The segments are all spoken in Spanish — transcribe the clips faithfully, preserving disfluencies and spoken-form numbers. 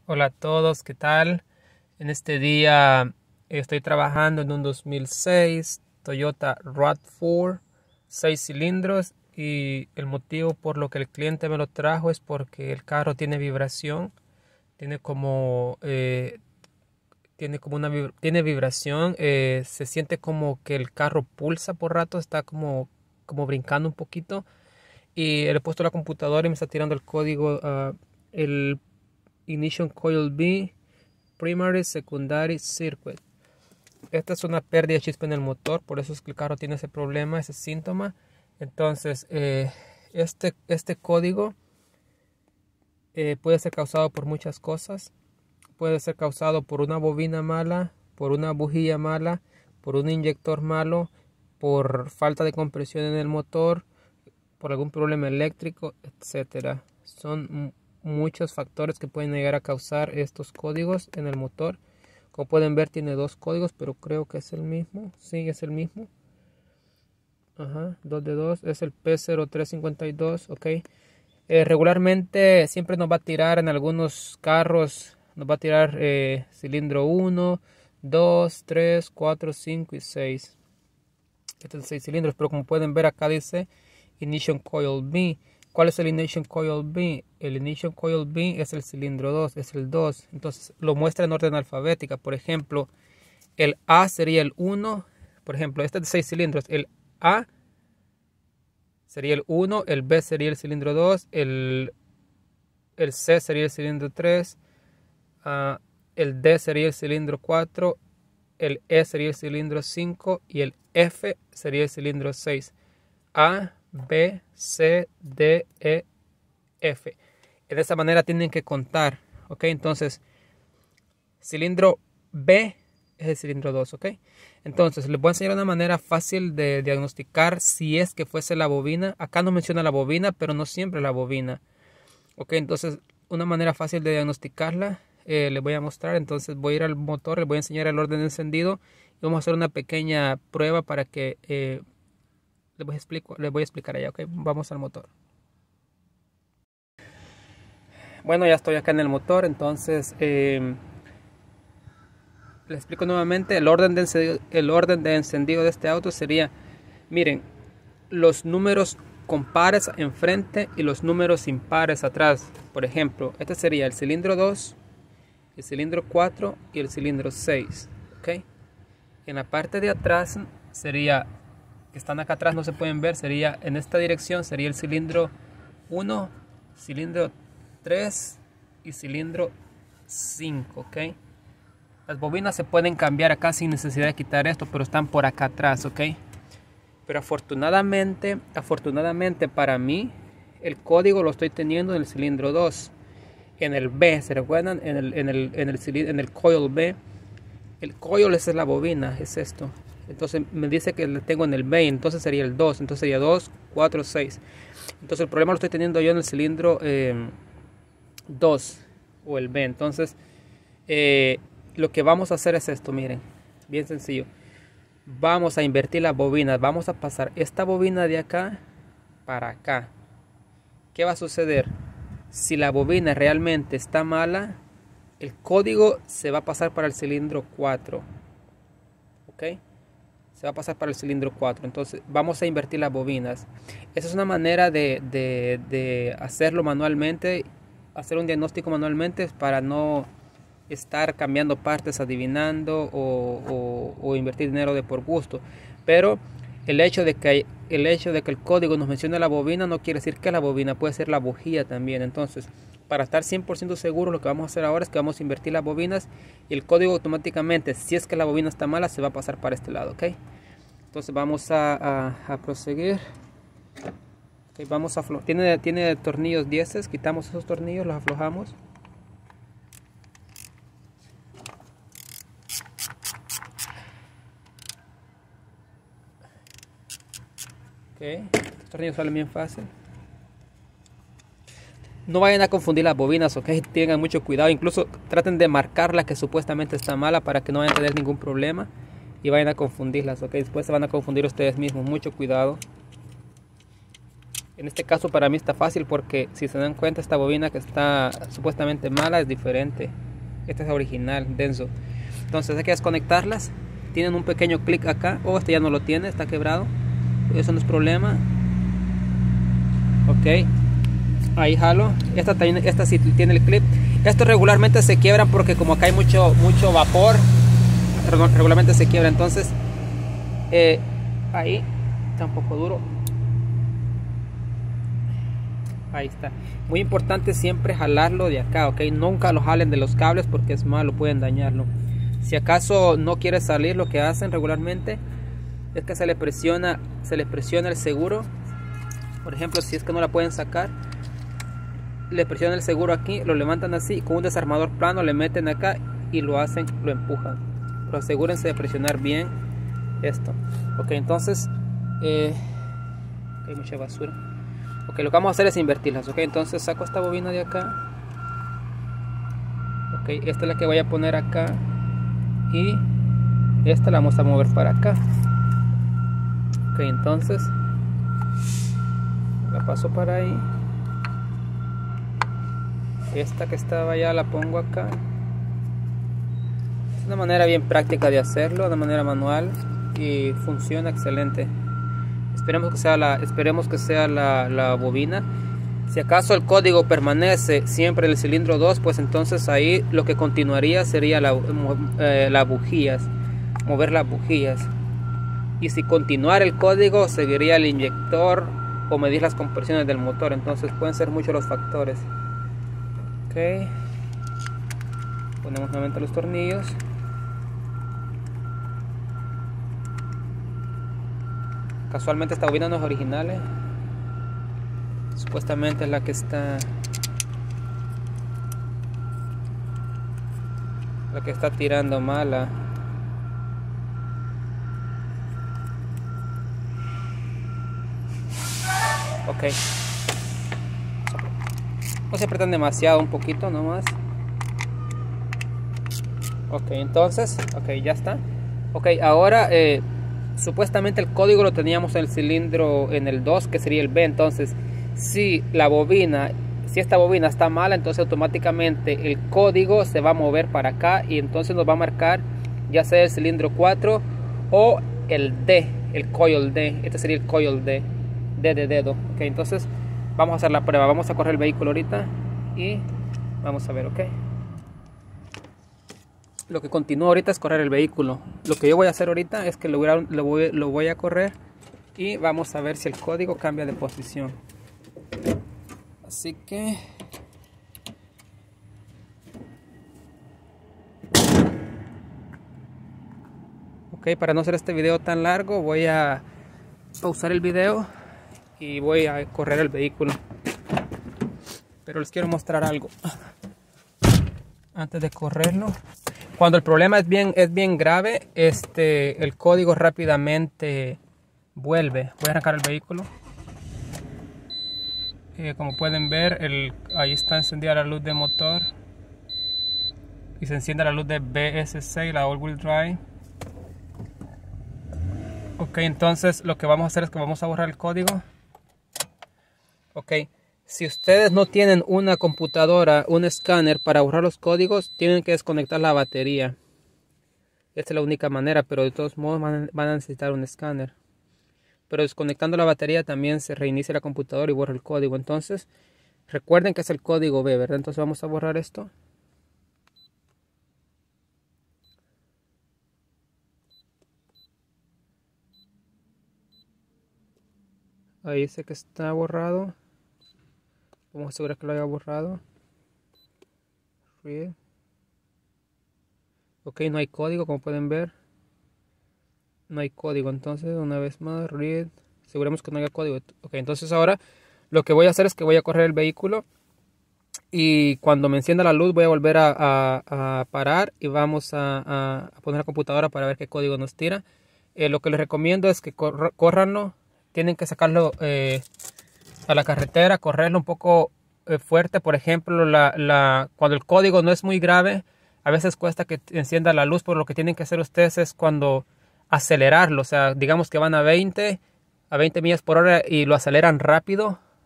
Hola a todos, ¿qué tal? En este día estoy trabajando en un dos mil seis Toyota RAV cuatro, seis cilindros, y el motivo por lo que el cliente me lo trajo es porque el carro tiene vibración, tiene como, eh, tiene como una vib- tiene vibración, eh, se siente como que el carro pulsa por rato, está como, como brincando un poquito, y le he puesto la computadora y me está tirando el código, ah, el Ignition Coil B Primary Secondary Circuit. Esta es una pérdida de chispa en el motor, por eso es que el carro tiene ese problema, ese síntoma. Entonces, eh, este, este código eh, puede ser causado por muchas cosas. Puede ser causado por una bobina mala, por una bujía mala, por un inyector malo, por falta de compresión en el motor, por algún problema eléctrico, etcétera. Son muchos factores que pueden llegar a causar estos códigos en el motor. Como pueden ver, tiene dos códigos, pero creo que es el mismo. Sí, es el mismo. Ajá, dos de dos. Es el P cero tres cinco dos. Ok. Eh, regularmente siempre nos va a tirar en algunos carros. Nos va a tirar eh, cilindro uno, dos, tres, cuatro, cinco y seis. Este es seis cilindros, pero como pueden ver acá dice Ignition Coil B. ¿Cuál es el Ignition Coil B? El Ignition Coil B es el cilindro dos, es el dos. Entonces lo muestra en orden alfabética. Por ejemplo, el A sería el uno. Por ejemplo, este es de seis cilindros. El A sería el uno, el B sería el cilindro dos, el, el C sería el cilindro tres, uh, el D sería el cilindro cuatro, el E sería el cilindro cinco y el F sería el cilindro seis. A, B, C, D, E, F. De esta manera tienen que contar, ¿ok? Entonces, cilindro B es el cilindro dos, ¿ok? Entonces, les voy a enseñar una manera fácil de diagnosticar si es que fuese la bobina. Acá no menciona la bobina, pero no siempre la bobina, ¿ok? Entonces, una manera fácil de diagnosticarla, eh, les voy a mostrar. Entonces, voy a ir al motor, les voy a enseñar el orden de encendido y vamos a hacer una pequeña prueba para que... Eh, Les voy, a explico, les voy a explicar allá, ok. Vamos al motor. Bueno, ya estoy acá en el motor, entonces eh, les explico nuevamente. El orden, de encendido, el orden de encendido de este auto sería, miren, los números con pares enfrente y los números impares atrás. Por ejemplo, este sería el cilindro dos, el cilindro cuatro y el cilindro seis, ok. En la parte de atrás sería... que están acá atrás no se pueden ver, sería en esta dirección sería el cilindro uno, cilindro tres y cilindro cinco, ok. Las bobinas se pueden cambiar acá sin necesidad de quitar esto, pero están por acá atrás, ok. Pero afortunadamente, afortunadamente para mí, el código lo estoy teniendo en el cilindro dos. En el B, ¿se recuerdan? En el, en el, en el, en el coil B. El coil es la bobina, es esto. Entonces me dice que le tengo en el B, entonces sería el dos, entonces sería dos, cuatro, seis. Entonces el problema lo estoy teniendo yo en el cilindro eh, dos o el B. Entonces eh, lo que vamos a hacer es esto, miren, bien sencillo. Vamos a invertir las bobinas, vamos a pasar esta bobina de acá para acá. ¿Qué va a suceder? Si la bobina realmente está mala, el código se va a pasar para el cilindro cuatro, ¿ok? Se va a pasar para el cilindro cuatro. Entonces vamos a invertir las bobinas. Esa es una manera de, de, de hacerlo manualmente, hacer un diagnóstico manualmente para no estar cambiando partes, adivinando o, o, o invertir dinero de por gusto. Pero el hecho de que el hecho de que el código nos mencione la bobina no quiere decir que la bobina, puede ser la bujía también. Entonces, para estar cien por ciento seguro, lo que vamos a hacer ahora es que vamos a invertir las bobinas y el código automáticamente, si es que la bobina está mala, se va a pasar para este lado, ¿ok? Entonces vamos a, a, a proseguir. Okay, vamos a tiene, tiene tornillos diez, quitamos esos tornillos, los aflojamos. Ok, estos tornillos salen bien fácil. No vayan a confundir las bobinas, ok, tengan mucho cuidado, incluso traten de marcar la que supuestamente está mala para que no vayan a tener ningún problema y vayan a confundirlas, ok, después se van a confundir ustedes mismos, mucho cuidado. En este caso para mí está fácil porque si se dan cuenta esta bobina que está supuestamente mala es diferente. Esta es original, Denso. Entonces hay que desconectarlas. Tienen un pequeño clic acá. Oh, este ya no lo tiene, está quebrado. Eso no es problema. Ok. Ahí jalo. Esta, también, esta sí tiene el clip. Estos regularmente se quiebran porque como acá hay mucho, mucho vapor, regularmente se quiebra. Entonces, eh, ahí está un poco duro. Ahí está. Muy importante siempre jalarlo de acá, ok. Nunca lo jalen de los cables porque es malo, pueden dañarlo. Si acaso no quiere salir, lo que hacen regularmente es que se le presiona, se le presiona el seguro. Por ejemplo, si es que no la pueden sacar, le presionan el seguro aquí, lo levantan así, con un desarmador plano le meten acá y lo hacen, lo empujan. Pero asegúrense de presionar bien esto. Ok, entonces eh, hay mucha basura. Ok, lo que vamos a hacer es invertirlas. Ok, entonces saco esta bobina de acá. Ok, esta es la que voy a poner acá. Y esta la vamos a mover para acá. Ok, entonces la paso para ahí. Esta que estaba allá la pongo acá. Es una manera bien práctica de hacerlo, de manera manual, y funciona excelente. Esperemos que sea la, esperemos que sea la, la bobina. Si acaso el código permanece siempre en el cilindro dos, pues entonces ahí lo que continuaría sería la, eh, las bujías, mover las bujías. Y si continuara el código, seguiría el inyector o medir las compresiones del motor. Entonces pueden ser muchos los factores. Ok, ponemos nuevamente los tornillos. Casualmente esta bobina no es original, ¿eh? Supuestamente es la que está la que está tirando mala. Ok, no se apretan demasiado, un poquito nomás. Ok, entonces, ok, ya está. Ok, ahora eh, supuestamente el código lo teníamos en el cilindro en el dos, que sería el B. Entonces si la bobina, si esta bobina está mala, entonces automáticamente el código se va a mover para acá y entonces nos va a marcar ya sea el cilindro cuatro o el D, el coil D. Este sería el coil D, D de dedo. Ok, entonces vamos a hacer la prueba. Vamos a correr el vehículo ahorita y vamos a ver. Ok, lo que continúa ahorita es correr el vehículo. Lo que yo voy a hacer ahorita es que lo voy a, lo voy, lo voy a correr y vamos a ver si el código cambia de posición. Así que ok, para no hacer este video tan largo voy a pausar el video y voy a correr el vehículo. Pero les quiero mostrar algo antes de correrlo. Cuando el problema es bien, es bien grave, este, el código rápidamente vuelve. Voy a arrancar el vehículo. Eh, como pueden ver, el, ahí está encendida la luz de motor. Y se enciende la luz de B S seis, la All Wheel Drive. Ok, entonces lo que vamos a hacer es que vamos a borrar el código. Ok, si ustedes no tienen una computadora, un escáner para borrar los códigos, tienen que desconectar la batería. Esta es la única manera, pero de todos modos van, van a necesitar un escáner. Pero desconectando la batería también se reinicia la computadora y borra el código. Entonces recuerden que es el código B, ¿verdad? Entonces vamos a borrar esto. Ahí dice que está borrado. Vamos a asegurar que lo haya borrado. Read. Ok, no hay código, como pueden ver. No hay código, entonces una vez más, read. Aseguremos que no haya código. Ok, entonces ahora lo que voy a hacer es que voy a correr el vehículo. Y cuando me encienda la luz voy a volver a, a, a parar. Y vamos a, a, a poner la computadora para ver qué código nos tira. Eh, lo que les recomiendo es que cor corranlo. Tienen que sacarlo eh, a la carretera, correrlo un poco eh, fuerte. Por ejemplo, la, la, cuando el código no es muy grave, a veces cuesta que encienda la luz. Por lo que tienen que hacer ustedes es cuando acelerarlo. O sea, digamos que van a veinte, a veinte millas por hora y lo aceleran rápido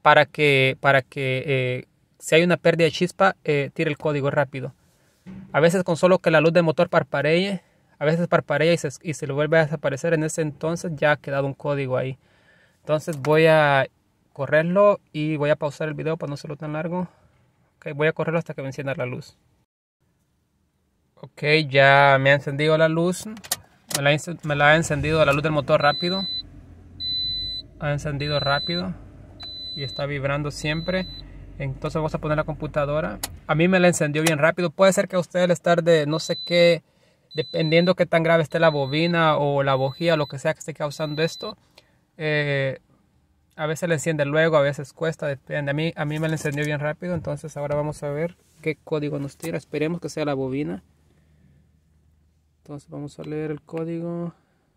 para que, para que eh, si hay una pérdida de chispa, eh, tire el código rápido. A veces con solo que la luz del motor parpadee, a veces parpadea y se, y se le vuelve a desaparecer, en ese entonces ya ha quedado un código ahí. Entonces voy a correrlo y voy a pausar el video para no hacerlo tan largo. Okay, voy a correrlo hasta que me encienda la luz. Ok, ya me ha encendido la luz. Me la, me la ha encendido la luz del motor rápido. Ha encendido rápido y está vibrando siempre. Entonces vamos a poner la computadora. A mí me la encendió bien rápido. Puede ser que a ustedes les tarde no sé qué, dependiendo qué tan grave esté la bobina o la bujía, lo que sea que esté causando esto. Eh, a veces le enciende luego, a veces cuesta, depende. A mí, a mí me la encendió bien rápido. Entonces ahora vamos a ver qué código nos tira. Esperemos que sea la bobina. Entonces vamos a leer el código.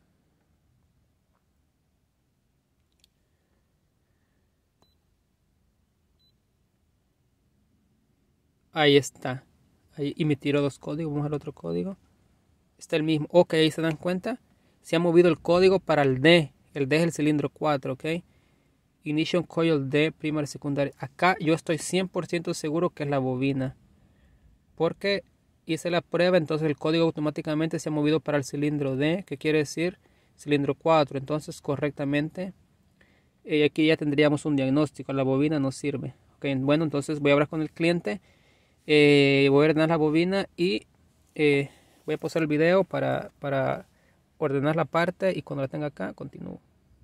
Ahí está. Ahí, y me tiró dos códigos. Vamos al otro código. Está el mismo. Ok, ahí se dan cuenta. Se ha movido el código para el D. El D es el cilindro cuatro, ok. Ignition Coil D, primaria y secundaria. Acá yo estoy cien por ciento seguro que es la bobina. Porque hice la prueba, entonces el código automáticamente se ha movido para el cilindro D, que quiere decir cilindro cuatro. Entonces correctamente, eh, aquí ya tendríamos un diagnóstico. La bobina no sirve. Okay, bueno, entonces voy a hablar con el cliente. Eh, voy a ordenar la bobina y eh, voy a pausar el video para, para ordenar la parte, y cuando la tenga acá continúo.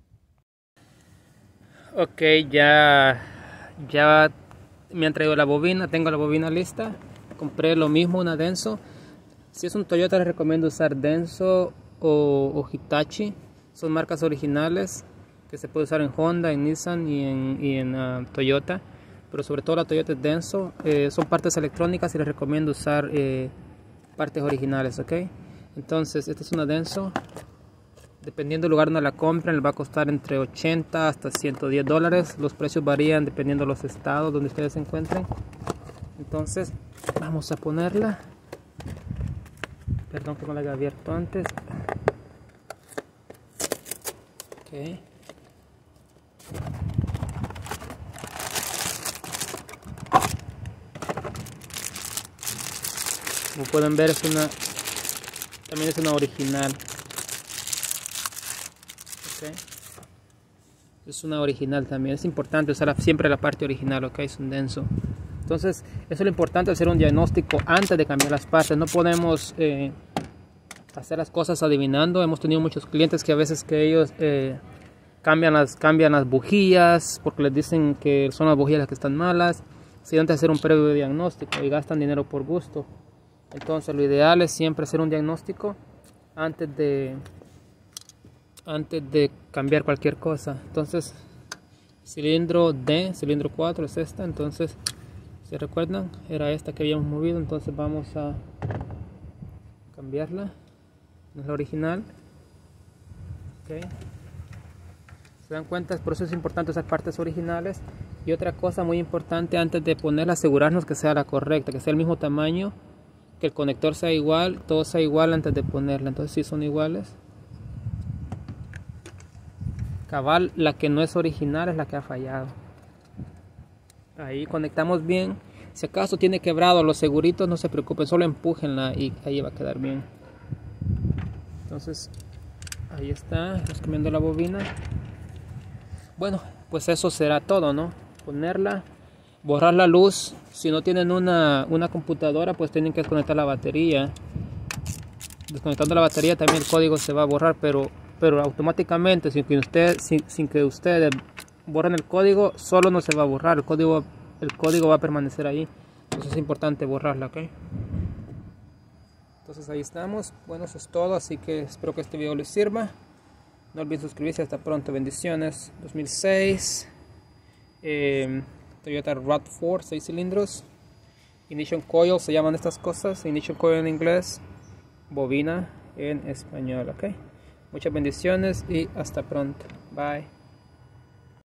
Ok, ya, ya me han traído la bobina, tengo la bobina lista. Compré lo mismo, una Denso. Si es un Toyota les recomiendo usar Denso o, o Hitachi. Son marcas originales que se puede usar en Honda, en Nissan y en, y en uh, Toyota. Pero sobre todo la Toyota es Denso. Eh, son partes electrónicas y les recomiendo usar eh, partes originales, ok. Entonces esta es una Denso. Dependiendo del lugar donde la compren, les va a costar entre ochenta hasta ciento diez dólares. Los precios varían dependiendo de los estados donde ustedes se encuentren. Entonces vamos a ponerla. Perdón que no la había abierto antes. Ok. Como pueden ver, es una, también es una original. Okay. Es una original también. Es importante usar siempre la parte original, ok, es un Denso. Entonces, eso es lo importante, hacer un diagnóstico antes de cambiar las partes. No podemos eh, hacer las cosas adivinando. Hemos tenido muchos clientes que a veces que ellos eh, cambian, las, cambian las bujías porque les dicen que son las bujías las que están malas, sin antes hacer un previo diagnóstico, y gastan dinero por gusto. Entonces, lo ideal es siempre hacer un diagnóstico antes de, antes de cambiar cualquier cosa. Entonces, cilindro D, cilindro cuatro es esta. Entonces, ¿se recuerdan? Era esta que habíamos movido. Entonces vamos a cambiarla. No es la original. Okay. ¿Se dan cuenta? Por eso es importante usar partes originales. Y otra cosa muy importante antes de ponerla, asegurarnos que sea la correcta, que sea el mismo tamaño, que el conector sea igual, todo sea igual antes de ponerla. Entonces si son iguales. Cabal, la que no es original es la que ha fallado. Ahí conectamos bien. Si acaso tiene quebrado los seguritos, no se preocupen, solo empújenla y ahí va a quedar bien. Entonces, ahí está, estamos cambiando la bobina. Bueno, pues eso será todo, ¿no? Ponerla, borrar la luz. Si no tienen una, una computadora, pues tienen que desconectar la batería. Desconectando la batería también el código se va a borrar, pero, pero automáticamente, sin que, usted, sin, sin que ustedes borren el código, solo no se va a borrar, el código, el código va a permanecer ahí. Entonces es importante borrarla, ¿ok? Entonces ahí estamos. Bueno, eso es todo, así que espero que este video les sirva. No olviden suscribirse. Hasta pronto, bendiciones. dos mil seis eh, Toyota RAV cuatro, seis cilindros. Ignition Coil se llaman estas cosas. Ignition Coil en inglés, bobina en español, ¿ok? Muchas bendiciones y hasta pronto. Bye.